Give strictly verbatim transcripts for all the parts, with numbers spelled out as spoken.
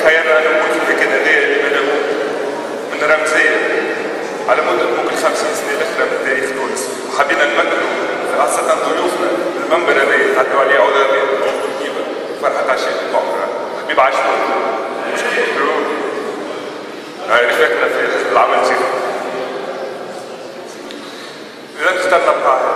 تخيلنا أن نكون في المكان هذايا اللي ماله من رمزية على مدة ممكن خمسين سنة الأخرى من تاريخ تونس، وحبينا نمثلوا خاصة ضيوفنا المنبر هذايا يتعدوا عليه عودة طيبة فرحة عشاء العمر حبيب عاشور مش كنترول رفاقنا في العمل الجيد. إذا اخترنا القاعة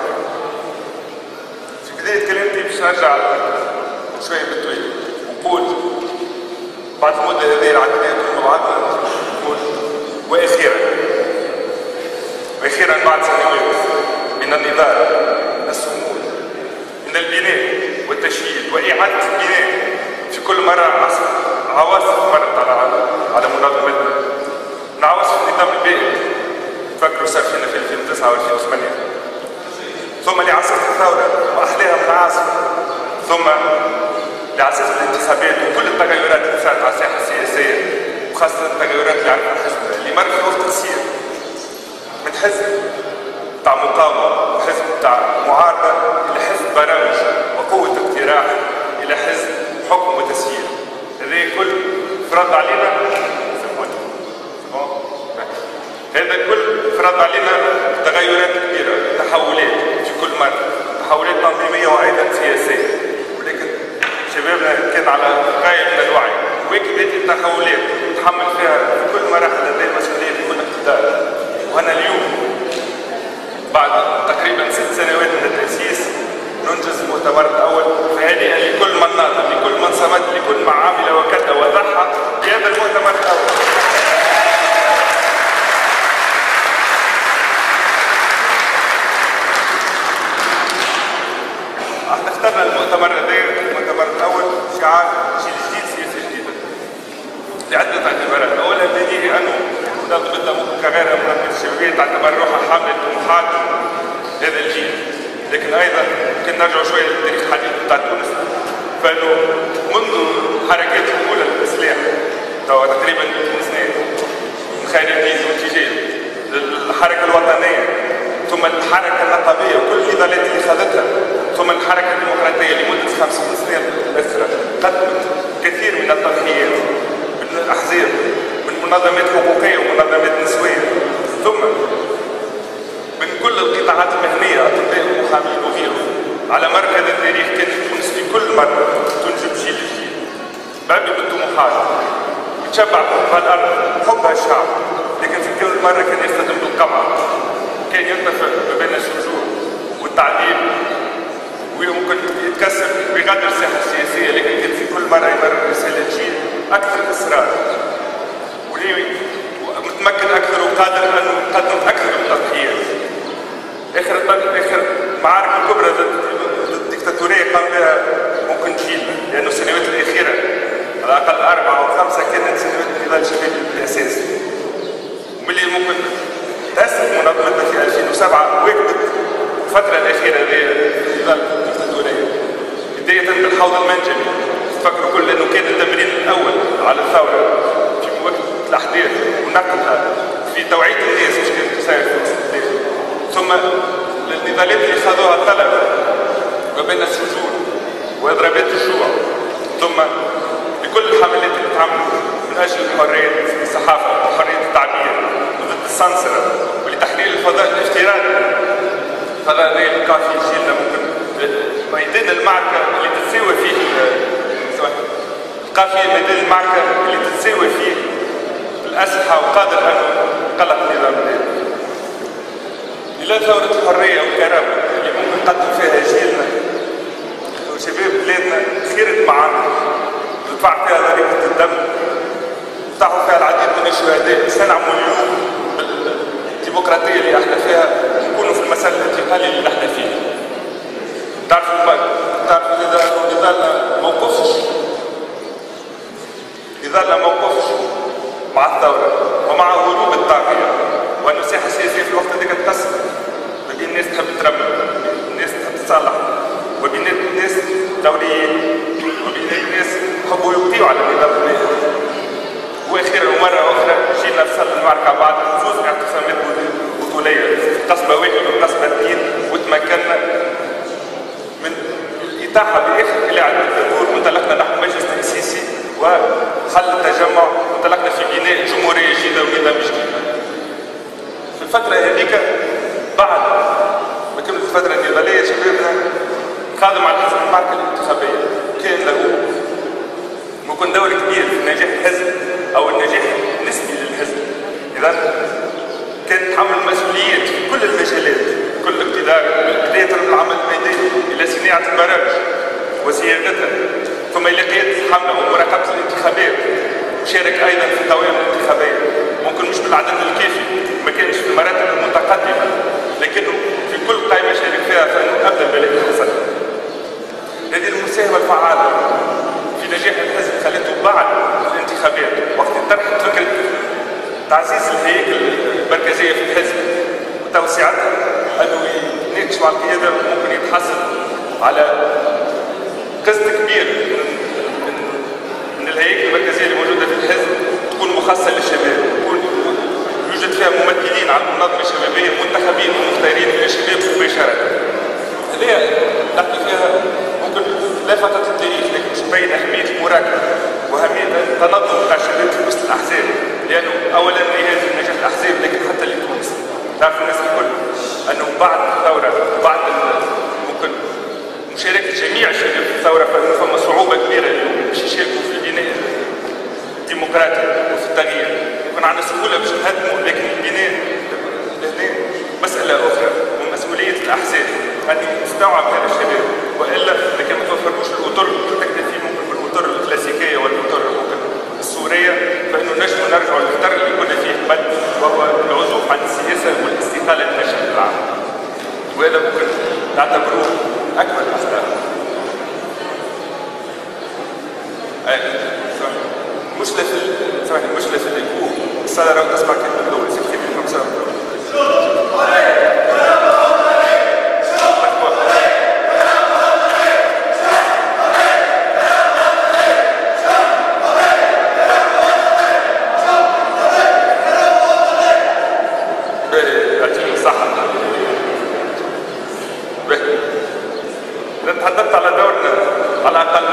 في بداية كلامتي باش نرجع شوية بالطويل ونقول بعد المدة هذه العديدة مع بعضنا نقول وأخيرا وأخيرا بعد سنوات من النضال الصمود من البناء والتشييد وإعادة البناء في كل مرة عواصف مرت على على منظمتنا من عواصف النظام البائد تفكروا صار فينا في ألفين وتسعة وألفين وثمانية ثم لعاصفة الثورة وأحلاها من عاصفة ثم لعاصفة الانتخابات وكل التغيرات اللي صارت على الساحة السياسية وخاصة التغيرات اللي عرفها الحزب اللي مر في وقت قصير من حزب تاع مقاومة وحزب تاع معارضة إلى حزب برامج وقوة اقتراح إلى حزب حكم وتسيير. هذا كل فرض علينا هذا كل فرض علينا تغيرات كبيرة تحولات في كل مرة تحولات تنظيمية وأيضا سياسية ولكن شبابنا كان على غاية من الوعي وهيك هذه التحولات نتحمل فيها في كل مراحل هذه المسؤولية في كل اقتدار. وأنا اليوم بعد تقريبا ست سنوات من التأسيس ننجز المؤتمر الأول فهنيئا لكل من ناضل لكل من صمد لكل من عامل وكد وضحى بهذا المؤتمر الأول. احنا اخترنا المؤتمر هذا المؤتمر الأول شعار جيل جديد سياسة جديدة لعدة اعتبارات. أولا بديهي أنه منظمتنا ممكن كغيرها منظمة الشبابية تعتبر روحها حاملة طموحات هذا الجيل، لكن أيضا يمكن نرجع شوية للتاريخ الحديث بتاع تونس فإنه منذ حركات الأولى للإصلاح توا تقريبا مئتين سنة من خير الجيز واتجاه للحركة الوطنية ثم الحركة النقابية وكل النضالات اللي خذتها ثم الحركة الديمقراطية لمدة خمسين سنة الأخرى قدمت كثير من التضحيات من الأحزاب من منظمات حقوقية ومنظمات نسوية ثم من كل القطاعات المهنية أطباء ومحامين وغيرهم على مر هذا التاريخ كانت تونس في كل مرة تنجب جيل جديد بعبي بالطموحات يتشبع بحبها الأرض حبها الشعب لكن في كل مرة كان يستخدم بالقمع كان يتفق ما بين الشجور والتعذيب وممكن يتكسر بغدر الساحة السياسية لكن كان في كل مرة يمرر رسالة جيل أكثر إصرار ومتمكن أكثر وقادر أنه يقدم أكثر من التضحيات. آخر آخر معارك الكبرى ضد الدكتاتورية قام بها ممكن جيلنا لأنه السنوات الأخيرة على الأقل أربعة أو خمسة كانت سنوات نضال شبابي بالأساس. وملي ممكن تأسس منظمتنا في ألفين وسبعة واكبت الفترة الأخيرة لنضال الدكتاتورية بداية بالحوض المنجمي تفكروا كل أنه كان التمرين الأول على الثورة في وقت الأحداث ونقلها في توعية الناس مش كانت تساعد في الاستهداف ثم النضالات اللي خذوها الطلبة ما بين السجون وإضرابات الجوع ثم بكل الحملات اللي تعملوا من أجل الحرية في الصحافة وحرية التعبير وضد السنسرة ولتحليل الفضاء الافتراضي. هذا اللي كان في جيلنا ممكن ميدان المعركة اللي تتساوى فيه القافية ميدان المعركة اللي تتساوى فيه الأسلحة وقادر أنه قلق النظام الدولي. إلى ثورة الحرية والكرامة اللي ممكن نقدم فيها جيلنا وشباب بلادنا خيرة معانا ندفع فيها ضريبة الدم ندفعوا فيها العديد من الشهداء سنعمل اليوم بالديمقراطية اللي احنا فيها نكونوا في المسألة الانتقالية اللي احنا فيها. تعرفوا تعرفوا إذا نضالنا موقفش نضالنا موقفش مع الثورة ومع هروب الطاغية وأن الساحة السياسية في الوقت هذاك تقسم ما بين الناس تحب ترمم الناس تحب تصلح وبين الناس دوليين وبين الناس يحبوا يبقيوا على النظام البائد. واخيرا ومره اخرى جينا في صدر المعركه بعد فوز باعتصامات بطوليه في قصبه واحد وقصبه اثنين وتمكنا من الاتاحه باخر قلاع الدكتاتور وانطلقنا نحو مجلس تاسيسي وحل التجمع، وانطلقنا في بناء جمهوريه جديده ونظام جديد. في الفتره هذيك بعد ما كملت الفتره النضاليه شبابنا خادم على حسب المعركه الانتخابيه، كان له ممكن دور كبير في نجاح الحزب او النجاح النسبي للحزب. اذا كان تحمل مسؤوليات في كل المجالات، كل اقتدار، بدايه من العمل الميداني الى صناعه البرامج وصياغتها، ثم الى قياده الحمله ومراقبه الانتخابات، وشارك ايضا في القوائم الانتخابيه، ممكن مش بالعدد الكافي، ما كانش في المراتب المتقدمه، لكنه في كل قائمه شارك فيها فانه ابدا بلاك الحسن. هذه المساهمه الفعاله في نجاح الحزب خلته بعد الانتخابات وقت طرحت فكره تعزيز الهيكل المركزيه في الحزب وتوسيعتها، انه يتناقش مع القياده ممكن يتحصل على قسط كبير من الهياكل المركزيه اللي موجوده في الحزب تكون مخصصه للشباب، تكون يوجد فيها ممثلين على المنظمه الشبابيه منتخبين ومختارين من الشباب مباشره. هذه نحكي فيها ممكن لا فقط التاريخ لكن مش مبين اهميه المراقبه واهميه التنظم بتاع الشباب في وسط الاحزاب، لانه اولا لهذا نجاح الاحزاب لكن حتى لتونس تعرف الناس الكل انه بعد الثوره بعد ممكن مشاركه جميع الشباب في الثوره فانه فما صعوبه كبيره اليوم باش يشاركوا في البناء الديمقراطي وفي التغيير، يكون عندنا سهوله باش نهدموا، لكن البناء لهنا مساله اخرى ومسؤوليه الاحزاب ان تستوعب هذا الشباب، والا لكن ما توفرلوش الاطر تكتفي ممكن بالاطر الكلاسيكيه والاطر ممكن السوريه، فانه نجم نرجعوا للاطر اللي كنا فيه قبل وهو العزوف عن السياسه والاستقاله للنشأ العام. وهذا ممكن نعتبروه اكبر اخطاء. مشكله في سامحني مشكله في الايكو، الصاله راهو تسمع كلمه الاول سير كيف خمسه تحدثت على دورنا على الاقل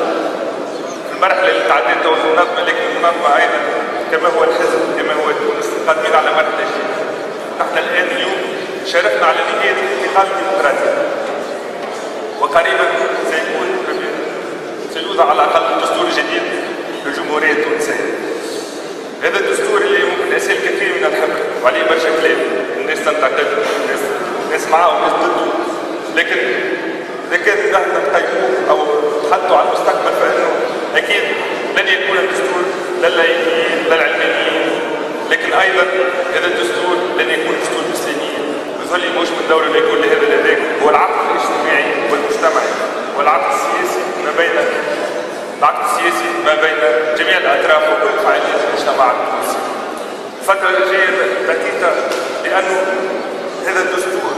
في المرحله اللي تعديتها في المنظمه، لكن المنظمه ايضا كما هو الحزب كما هو تونس قادمين على مرحله جديده. نحن الان اليوم شاركنا على نهايه الانتقال الديمقراطي، وقريبا سيكون سيوضع على الاقل دستور جديد للجمهوريه التونسيه. هذا الدستور اللي ممكن يسال كثير من الحبر وعليه برشا كلام، الناس تنتقد، الناس ناس معاه وناس ضده، لكن إذا كان نحن نقيموه أو نتحدثوا عن المستقبل فإنه أكيد لن يكون الدستور لللايقين للعلمانيين، لكن أيضا هذا الدستور لن يكون دستور مسلمين، يظل مش من دور اللي يكون لهذا لذاك، هو العقد الاجتماعي والمجتمعي والعقد السياسي ما بين العقد السياسي ما بين جميع الأطراف وكل فعاليات المجتمع التونسي. الفترة الجاية بتيتا لأنه هذا الدستور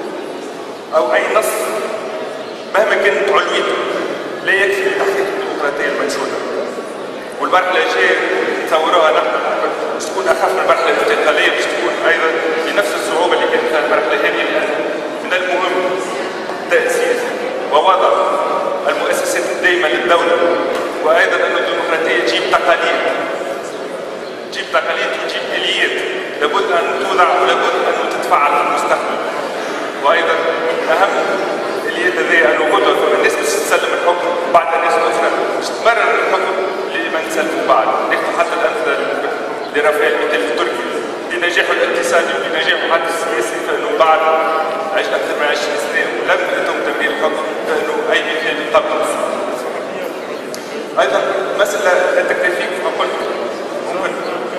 أو أي نص مهما كانت علويته لا يكفي لتحقيق الديمقراطيه المنشوده. والمرحله الجايه نتصوروها نحن باش تكون اخف من المرحله الانتقاليه، باش تكون ايضا بنفس الصعوبه اللي كانت فيها المرحله هذه، لان من المهم تاسيس ووضع المؤسسات الدائمه للدوله، وايضا ان الديمقراطيه تجيب تقاليد تجيب تقاليد وتجيب اليات لابد ان توضع ولابد ان تتفعل في المستقبل. وايضا اهم اليات هذه انه غدوه الناس باش تسلم الحكم بعد ناس اخرى باش تمرر الحكم لمن سلموا بعد. ناخذ حتى الامثله لرافائيل مثال في تركيا بنجاحه الاقتصادي وبنجاحه حتى السياسي، فانه بعد عاش اكثر من عشرين سنه ولم يتم تمرير الحكم، فانه اي مثال قبل. ايضا مساله لا تكتفي كما قلت ممكن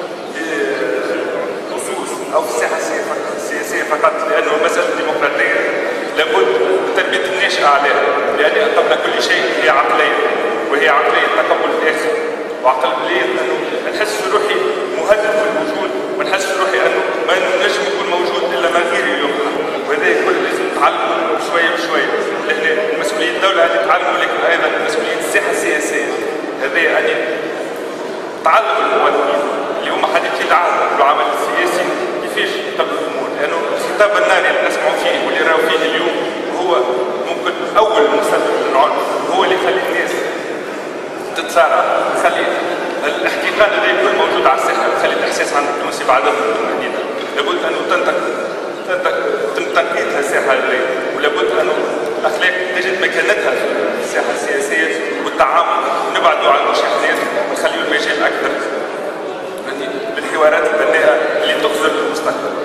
بخصوص او في الساحه السياسيه فقط، لانه المساله الديمقراطيه لابد من تربيه الناشئ عليها، لان قبل كل شيء هي عقليه، وهي عقليه تقبل الاخر، وعقليه انه ما نحسش روحي مهدد في الوجود، ما نحسش روحي انه ما نجم يكون موجود الا ما غيري يبقى، وهذا كل لازم نتعلموا شويه بشويه، لان مسؤوليه الدوله هذه تعلموا، لكن ايضا مسؤوليه الساحه السياسيه هذه يعني تعلم المواطنين اللي هما حديثي العهد بالعمل السياسي كيفاش يقبلوا الامور، لانه الخطاب الناري اللي نسمعوا فيه واللي راهو فيه اليوم هو ممكن اول مسبب للعنف، هو اللي يخلي الناس تتصارع تخلي الاحتقان هذا يكون موجود على الساحه، تخلي الاحساس عند التونسي بعدم الجديده. لابد انه تنتق تنتق تنتقيت الساحه هذه، ولابد انه الاخلاق تجد مكانتها في الساحه السياسيه والتعامل، ونبعدوا عن المشاحنات ونخليوا المجال اكثر يعني بالحوارات البناءه اللي تخزر المستقبل.